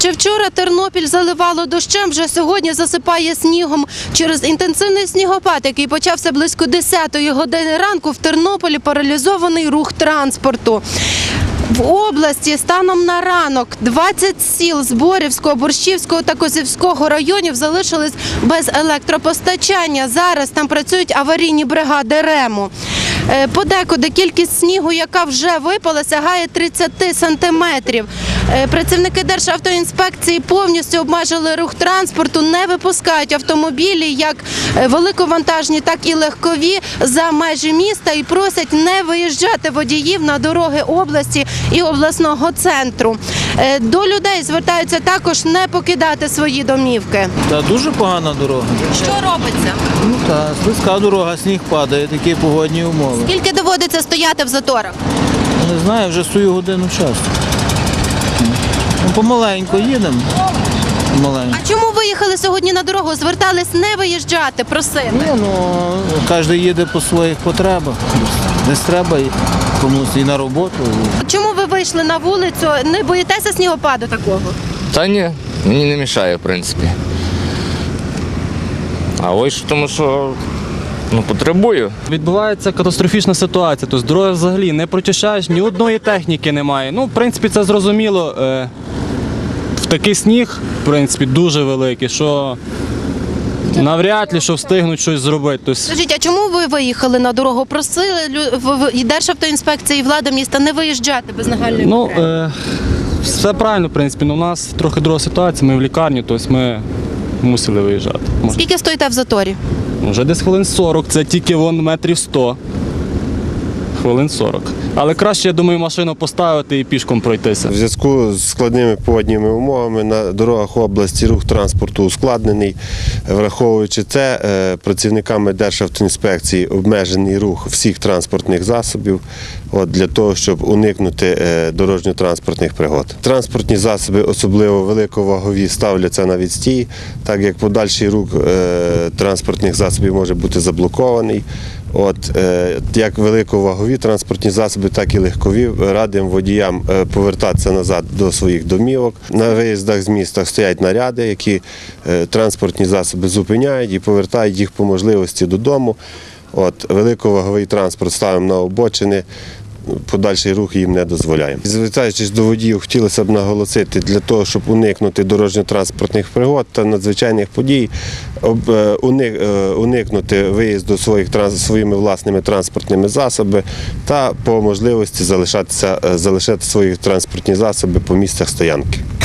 Ще вчора Тернопіль заливало дощем, вже сьогодні засипає снігом. Через інтенсивний снігопад, який почався близько 10-ї години ранку, в Тернополі паралізований рух транспорту. В області станом на ранок 20 сіл Зборівського, Борщівського та Козівського районів залишились без електропостачання. Зараз там працюють аварійні бригади РЕМу. Подекуди кількість снігу, яка вже випала, сягає 30 сантиметрів. Працівники Державтоінспекції повністю обмежили рух транспорту, не випускають автомобілі, як великовантажні, так і легкові, за межі міста і просять не виїжджати водіїв на дороги області і обласного центру. До людей звертаються також не покидати свої домівки. Дуже погана дорога. Що робиться? Слизька дорога, сніг падає, такі погодні умови. Скільки доводиться стояти в заторах? Не знаю, вже стою годину часу. Помаленьку їдемо. А чому виїхали сьогодні на дорогу? Звертались не виїжджати, просили? Кожен їде по своїх потребах. Десь треба комусь і на роботу. Чому ви вийшли на вулицю? Не боїтеся снігопаду такого? Та ні, мені не мішає, в принципі. А ось тому, що потребую. Відбувається катастрофічна ситуація, тобто дороги взагалі не прочищаєш, ні одної техніки немає. В принципі, це зрозуміло. В такий сніг, в принципі, дуже великий, що навряд ли, що встигнуть щось зробити. Скажіть, а чому ви виїхали на дорогу? Просили і Державтоінспекція, і влада міста не виїжджати без нагальної потреби? Все правильно, в принципі, але у нас трохи друга ситуація, ми в лікарні, тобто ми мусили виїжджати. Скільки стоїте в заторі? Вже десь хвилин 40, це тільки метрів 100. Хвилин 40. Але краще, я думаю, машину поставити і пішком пройтися. В зв'язку з складними погодніми умовами на дорогах області рух транспорту ускладнений. Враховуючи це, працівниками Державтоінспекції обмежений рух всіх транспортних засобів для того, щоб уникнути дорожньо-транспортних пригод. Транспортні засоби, особливо великовагові, ставляться на відстій, так як подальший рух транспортних засобів може бути заблокований. Як великовагові транспортні засоби, так і легкові радимо водіям повертатися назад до своїх домівок. На виїздах з міста стоять наряди, які транспортні засоби зупиняють і повертають їх по можливості додому. Великоваговий транспорт ставимо на обочини, подальший рух їм не дозволяємо. Звертаючись до водіїв, хотілося б наголосити, для того, щоб уникнути дорожньо-транспортних пригод та надзвичайних подій, уникнути виїзду своїми власними транспортними засобами та по можливості залишати свої транспортні засоби по місцях стоянки.